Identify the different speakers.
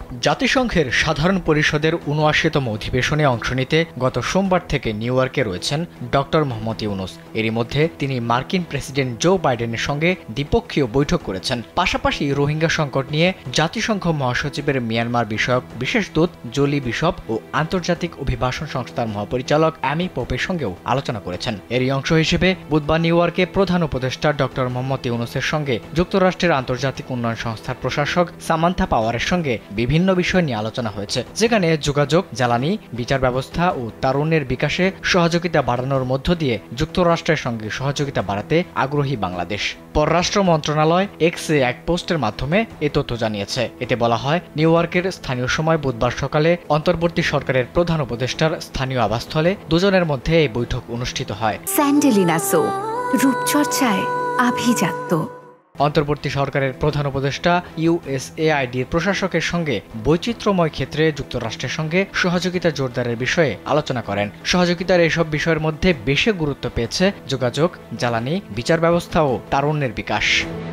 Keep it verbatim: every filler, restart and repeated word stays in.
Speaker 1: জাতিসংঘের সাধারণ পরিষদের উনআশিতম অধিবেশনে অংশ নিতে গত সোমবার থেকে নিউ ইয়র্কে রয়েছেন ডক্টর মোহাম্মদ ইউনূস। এরই মধ্যে তিনি মার্কিন প্রেসিডেন্ট জো বাইডেনের সঙ্গে দ্বিপক্ষীয় বৈঠক করেছেন। পাশাপাশি রোহিঙ্গা সংকট নিয়ে জাতিসংঘ মহাসচিবের মিয়ানমার বিষয়ক বিশেষ দূত জোলি বিশপ ও আন্তর্জাতিক অভিবাসন সংস্থার মহাপরিচালক অ্যামি পোপের সঙ্গেও আলোচনা করেছেন। এরই অংশ হিসেবে বুধবার নিউ ইয়র্কে প্রধান উপদেষ্টা ডক্টর মোহাম্মদ ইউনূসের সঙ্গে যুক্তরাষ্ট্রের আন্তর্জাতিক উন্নয়ন সংস্থার প্রশাসক সামান্থা পাওয়ারের সঙ্গে বিভিন্ন বিষয় নিয়ে আলোচনা হয়েছে, যেখানে যোগাযোগ, জ্বালানি, বিচার ব্যবস্থা ও তারুণ্যের বিকাশে সহযোগিতা বাড়ানোর মধ্য দিয়ে যুক্তরাষ্ট্রের সঙ্গে সহযোগিতা বাড়াতে আগ্রহী বাংলাদেশ। পররাষ্ট্র মন্ত্রণালয় এক্সে এক পোস্টের মাধ্যমে এ তথ্য জানিয়েছে। এতে বলা হয়, নিউ ইয়র্কের স্থানীয় সময় বুধবার সকালে অন্তর্বর্তী সরকারের প্রধান উপদেষ্টার স্থানীয় আবাসস্থলে দুজনের মধ্যে এই বৈঠক অনুষ্ঠিত হয়।
Speaker 2: স্যান্ডেলিনা সো, রূপচর্চায় আভিজাত্য।
Speaker 1: অন্তর্বর্তী সরকারের প্রধান উপদেষ্টা ইউএসএআইডির প্রশাসকের সঙ্গে বৈচিত্র্যময় ক্ষেত্রে যুক্তরাষ্ট্রের সঙ্গে সহযোগিতা জোরদারের বিষয়ে আলোচনা করেন। সহযোগিতার এসব বিষয়ের মধ্যে বেশি গুরুত্ব পেয়েছে যোগাযোগ, জ্বালানি, বিচার ব্যবস্থা ও তারুণ্যের বিকাশ।